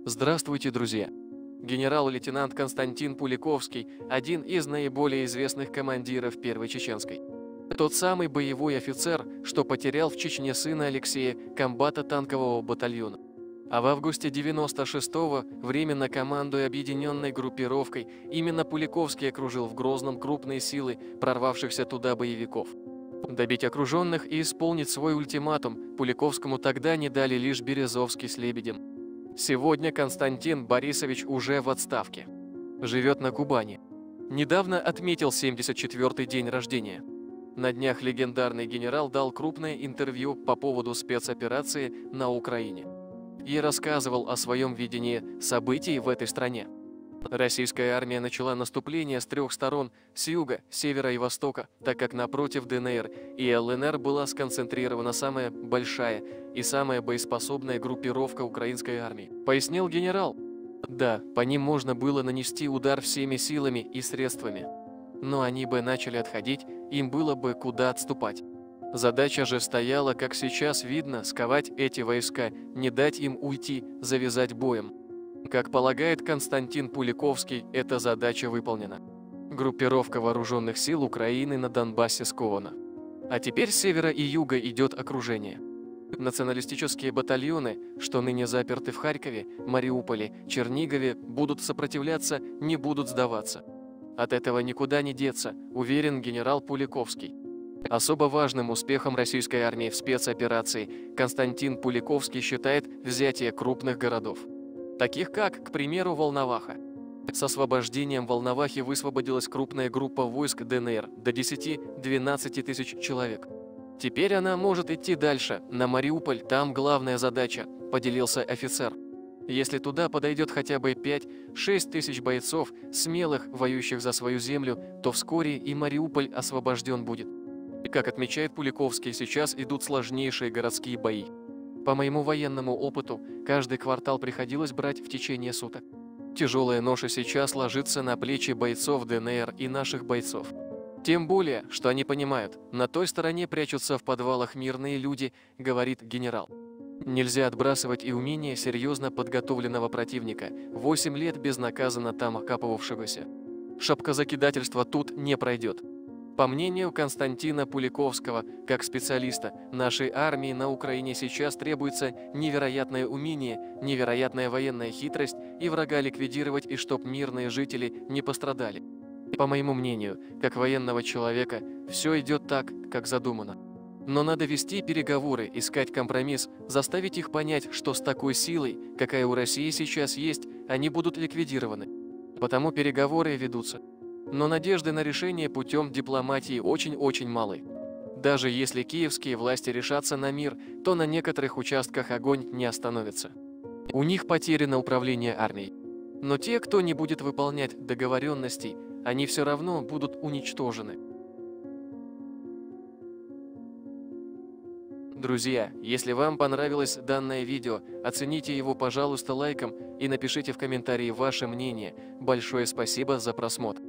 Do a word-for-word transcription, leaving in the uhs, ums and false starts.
Здравствуйте, друзья! Генерал-лейтенант Константин Пуликовский – один из наиболее известных командиров Первой Чеченской. Тот самый боевой офицер, что потерял в Чечне сына Алексея, комбата танкового батальона. А в августе девяносто шестого, временно командуя объединенной группировкой, именно Пуликовский окружил в Грозном крупные силы прорвавшихся туда боевиков. Добить окруженных и исполнить свой ультиматум Пуликовскому тогда не дали лишь Березовский с Лебедем. Сегодня Константин Борисович уже в отставке. Живет на Кубани. Недавно отметил семьдесят четвёртый день рождения. На днях легендарный генерал дал крупное интервью по поводу спецоперации на Украине и рассказывал о своем видении событий в этой стране. Российская армия начала наступление с трех сторон – с юга, севера и востока, так как напротив ДНР и ЛНР была сконцентрирована самая большая и самая боеспособная группировка украинской армии, пояснил генерал. Да, по ним можно было нанести удар всеми силами и средствами, но они бы начали отходить, им было бы куда отступать. Задача же стояла, как сейчас видно, сковать эти войска, не дать им уйти, завязать боем. Как полагает Константин Пуликовский, эта задача выполнена. Группировка вооруженных сил Украины на Донбассе скована. А теперь с севера и юга идет окружение. Националистические батальоны, что ныне заперты в Харькове, Мариуполе, Чернигове, будут сопротивляться, не будут сдаваться. От этого никуда не деться, уверен генерал Пуликовский. Особо важным успехом российской армии в спецоперации Константин Пуликовский считает взятие крупных городов, таких как, к примеру, Волноваха. С освобождением Волновахи высвободилась крупная группа войск ДНР до десяти-двенадцати тысяч человек. Теперь она может идти дальше, на Мариуполь, там главная задача, поделился офицер. Если туда подойдет хотя бы пять-шесть тысяч бойцов, смелых, воюющих за свою землю, то вскоре и Мариуполь освобожден будет. Как отмечает Пуликовский, сейчас идут сложнейшие городские бои. По моему военному опыту, каждый квартал приходилось брать в течение суток. Тяжелая ноша сейчас ложится на плечи бойцов ДНР и наших бойцов. Тем более, что они понимают, на той стороне прячутся в подвалах мирные люди, говорит генерал. Нельзя отбрасывать и умение серьезно подготовленного противника, восемь лет безнаказанно там окапывавшегося. Шапкозакидательство тут не пройдет. По мнению Константина Пуликовского, как специалиста, нашей армии на Украине сейчас требуется невероятное умение, невероятная военная хитрость и врага ликвидировать, и чтоб мирные жители не пострадали. По моему мнению, как военного человека, все идет так, как задумано. Но надо вести переговоры, искать компромисс, заставить их понять, что с такой силой, какая у России сейчас есть, они будут ликвидированы. Потому переговоры ведутся. Но надежды на решение путем дипломатии очень-очень малы. Даже если киевские власти решатся на мир, то на некоторых участках огонь не остановится. У них потеряно управление армией. Но те, кто не будет выполнять договоренностей, они все равно будут уничтожены. Друзья, если вам понравилось данное видео, оцените его, пожалуйста, лайком и напишите в комментарии ваше мнение. Большое спасибо за просмотр.